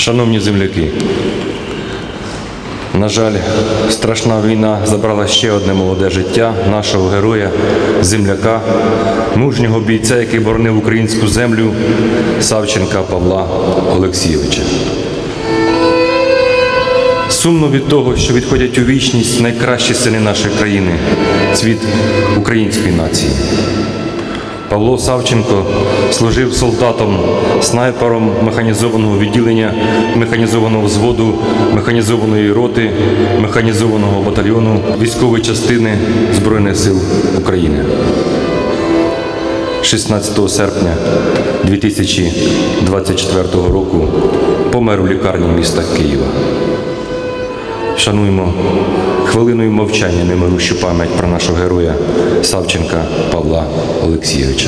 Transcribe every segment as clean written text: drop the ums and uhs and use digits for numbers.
Шановні земляки, на жаль, страшна війна забрала ще одне молоде життя нашого героя, земляка, мужнього бійця, який боронив українську землю, Савченка Павла Олексійовича. Сумно від того, що відходять у вічність найкращі сини нашої країни, цвіт української нації. Павло Савченко служив солдатом, снайпером механізованого відділення, механізованого взводу, механізованої роти, механізованого батальйону військової частини Збройних сил України. 16 серпня 2024 року помер у лікарні міста Києва. Шануємо хвилиною мовчання немирущу пам'ять про нашого героя Савченка Павла Олексійовича.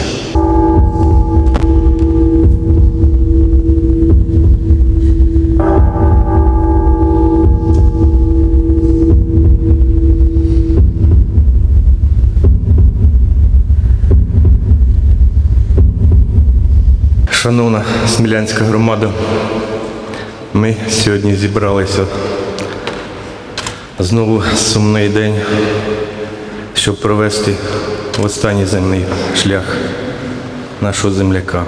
Шановна Смілянська громада, ми сьогодні зібралися знову сумний день, щоб провести в останній земний шлях нашого земляка.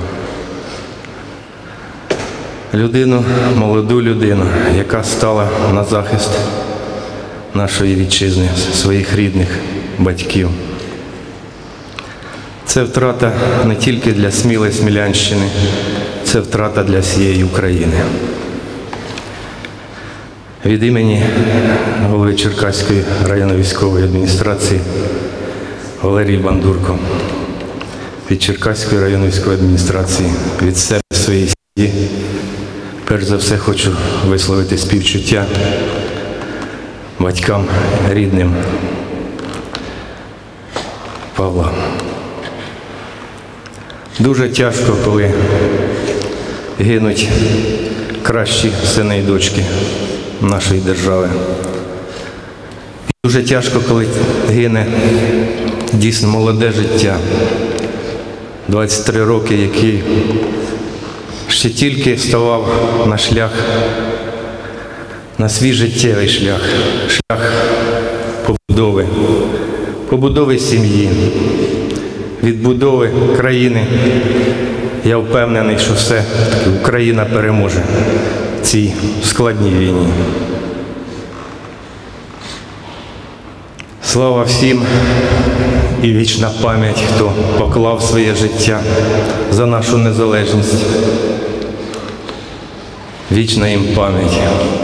Людину, молоду людину, яка стала на захист нашої вітчизни, своїх рідних, батьків. Це втрата не тільки для Сміли, Смілянщини, це втрата для всієї України. Від імені голови Черкаської районної військової адміністрації Валерії Бандурко, від Черкаської районної військової адміністрації, від себе, своєї сім'ї, перш за все хочу висловити співчуття батькам, рідним Павла. Дуже тяжко, коли гинуть кращі сини і дочки нашої держави. Дуже тяжко, коли гине дійсно молоде життя, 23 роки, який ще тільки ставав на шлях, на свій життєвий шлях, шлях побудови сім'ї, відбудови країни. Я впевнений, що все-таки Україна переможе в цій складній війні. Слава всім і вічна пам'ять, хто поклав своє життя за нашу незалежність. Вічна їм пам'ять.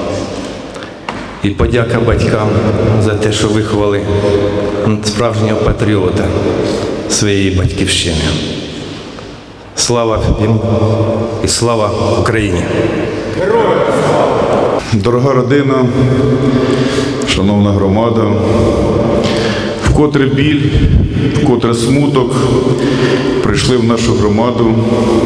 І подяка батькам за те, що виховали справжнього патріота своєї батьківщини. Слава їм і слава Україні! Дорога родина, шановна громада, вкотре біль, вкотре смуток прийшли в нашу громаду.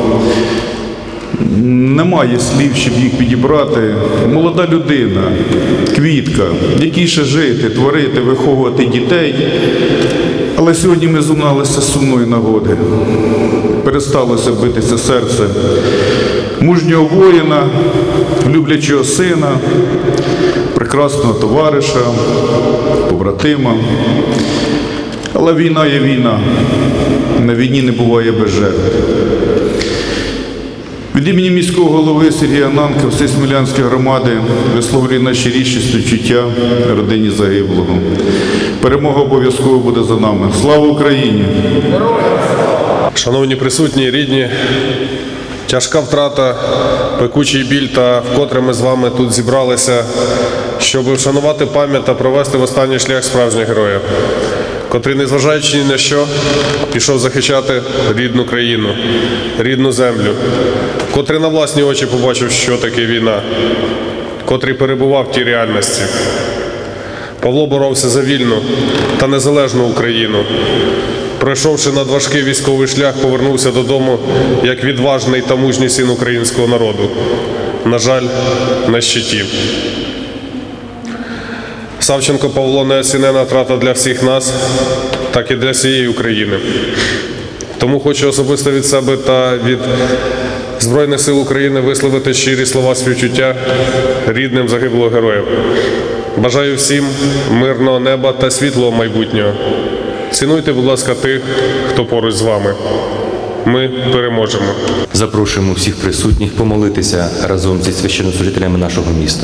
Немає слів, щоб їх підібрати. Молода людина, квітка, якій ще жити, творити, виховувати дітей. Але сьогодні ми зумналися з сумної нагоди. Пересталося битися серце мужнього воїна, люблячого сина, прекрасного товариша, побратима. Але війна є війна. На війні не буває без жертв. Від імені міського голови Сергія Ананка, всієї Смілянської громади висловлюю найщиріші співчуття родині загиблого. Перемога обов'язково буде за нами. Слава Україні! Шановні присутні, рідні, тяжка втрата, пекучий біль, та вкотре ми з вами тут зібралися, щоб вшанувати пам'ять та провести в останній шлях справжнього героя, котрий, незважаючи ні на що, пішов захищати рідну країну, рідну землю, котрий на власні очі побачив, що таке війна, котрий перебував в тій реальності. Павло боровся за вільну та незалежну Україну. Пройшовши надважкий військовий шлях, повернувся додому як відважний та мужній син українського народу. На жаль, на щиті. Савченко Павло – неоцінена втрата для всіх нас, так і для всієї України. Тому хочу особисто від себе та від Збройних сил України висловити щирі слова співчуття рідним загиблого героя. Бажаю всім мирного неба та світлого майбутнього. Цінуйте, будь ласка, тих, хто поруч з вами. Ми переможемо. Запрошуємо всіх присутніх помолитися разом зі священнослужителями нашого міста.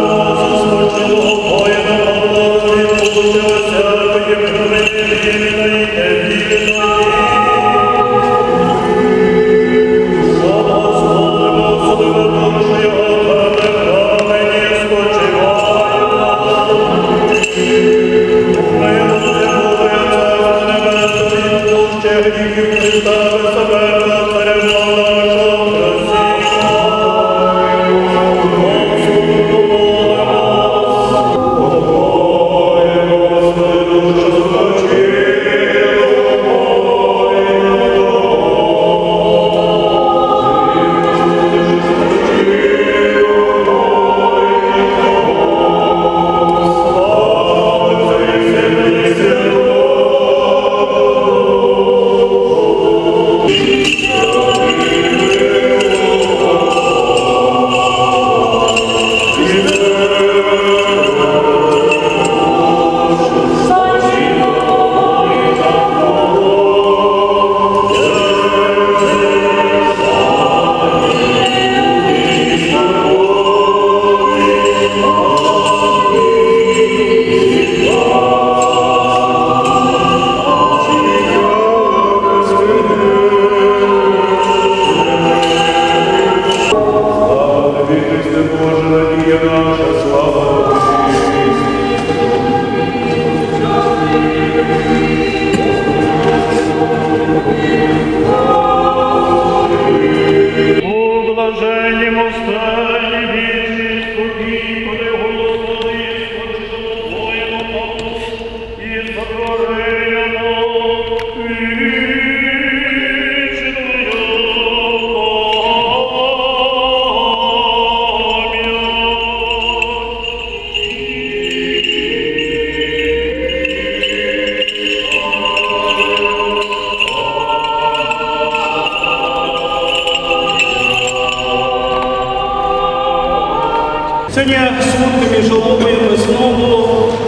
Сьогодні смутним і жалобою ми знову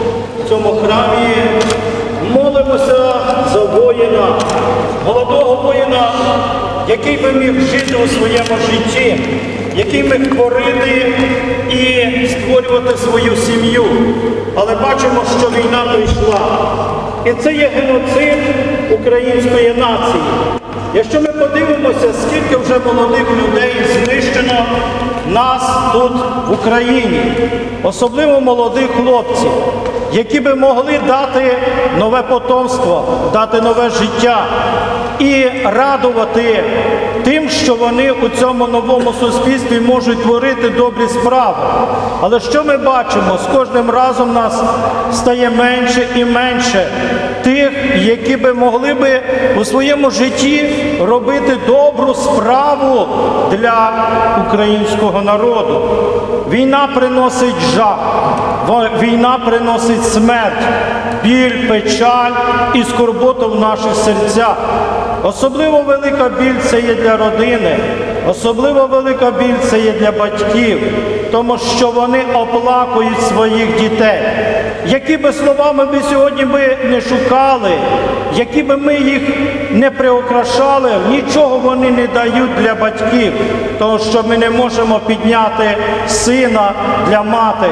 в цьому храмі молимося за воїна, молодого воїна, який би міг жити у своєму житті, який міг творити і створювати свою сім'ю. Але бачимо, що війна прийшла. І це є геноцид української нації. Якщо ми подивимося, скільки вже молодих людей знищено нас тут в Україні, особливо молодих хлопців, які би могли дати нове потомство, дати нове життя і радувати тим, що вони у цьому новому суспільстві можуть творити добрі справи. Але що ми бачимо? З кожним разом нас стає менше і менше тих, які би могли би у своєму житті робити добру справу для українського народу. Війна приносить жах, війна приносить смерть, біль, печаль і скорботу в наших серцях. Особливо велика біль це є для родини, особливо велика біль це є для батьків, тому що вони оплакують своїх дітей. Які би словами ми сьогодні не шукали, які би ми їх не приукрашали, нічого вони не дають для батьків, тому що ми не можемо підняти сина для матері.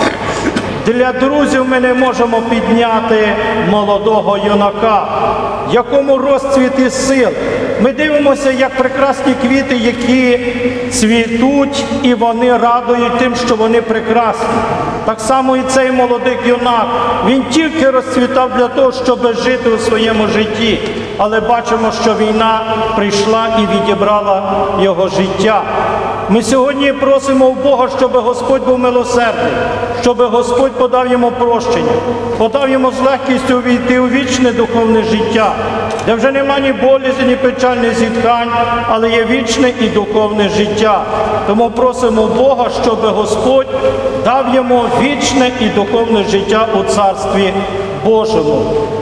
Для друзів ми не можемо підняти молодого юнака, якому розцвіт і сил. Ми дивимося, як прекрасні квіти, які цвітуть, і вони радують тим, що вони прекрасні. Так само і цей молодий юнак. Він тільки розцвітав для того, щоб жити у своєму житті. Але бачимо, що війна прийшла і відібрала його життя. Ми сьогодні просимо у Бога, щоб Господь був милосердний, щоб Господь подав йому прощення, подав йому з легкістю увійти у вічне духовне життя, де вже нема ні болізні, ні печальних зітхань, але є вічне і духовне життя. Тому просимо Бога, щоб Господь дав йому вічне і духовне життя у Царстві Божому.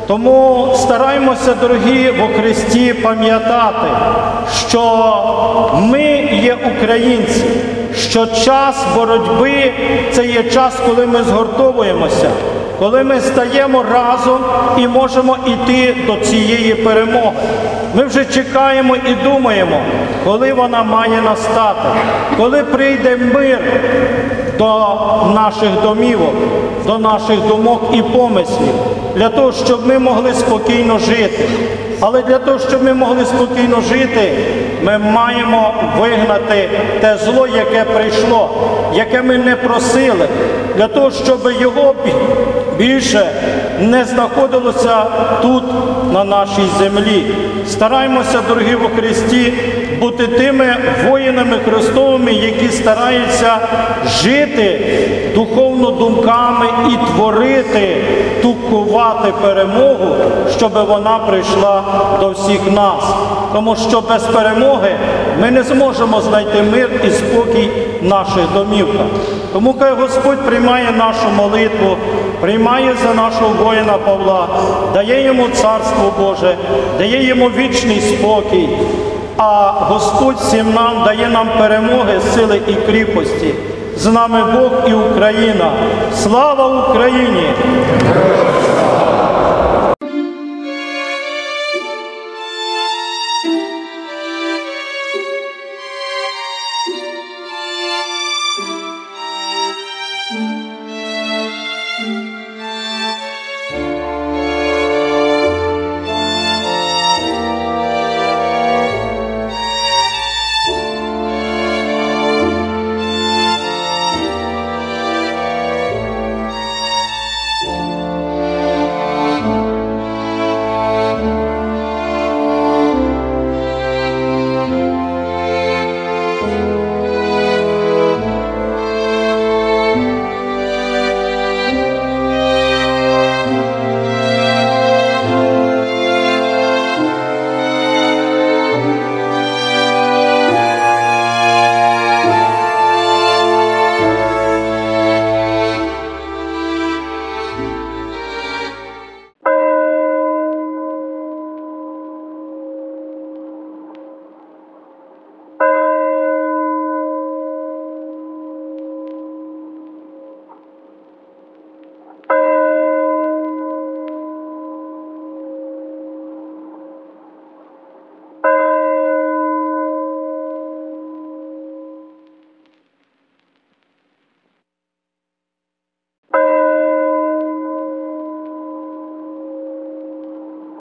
Тому стараймося, дорогі во Христі, пам'ятати, що ми є українці, що час боротьби – це є час, коли ми згуртовуємося, коли ми стаємо разом і можемо йти до цієї перемоги. Ми вже чекаємо і думаємо, коли вона має настати, коли прийде мир до наших домівок, до наших думок і помислів, для того, щоб ми могли спокійно жити. Але для того, щоб ми могли спокійно жити, ми маємо вигнати те зло, яке прийшло, яке ми не просили, для того, щоб його більше не знаходилося тут, на нашій землі. Стараймося, дорогі во Христі, бути тими воїнами Христовими, які стараються жити духовно думками і творити, кувати перемогу, щоб вона прийшла до всіх нас. Тому що без перемоги ми не зможемо знайти мир і спокій в наших домівках. Тому хай Господь приймає нашу молитву, приймає за нашого воїна Павла, дає йому Царство Боже, дає йому вічний спокій, а Господь всім нам дає нам перемоги, сили і кріпості. З нами Бог і Україна. Слава Україні!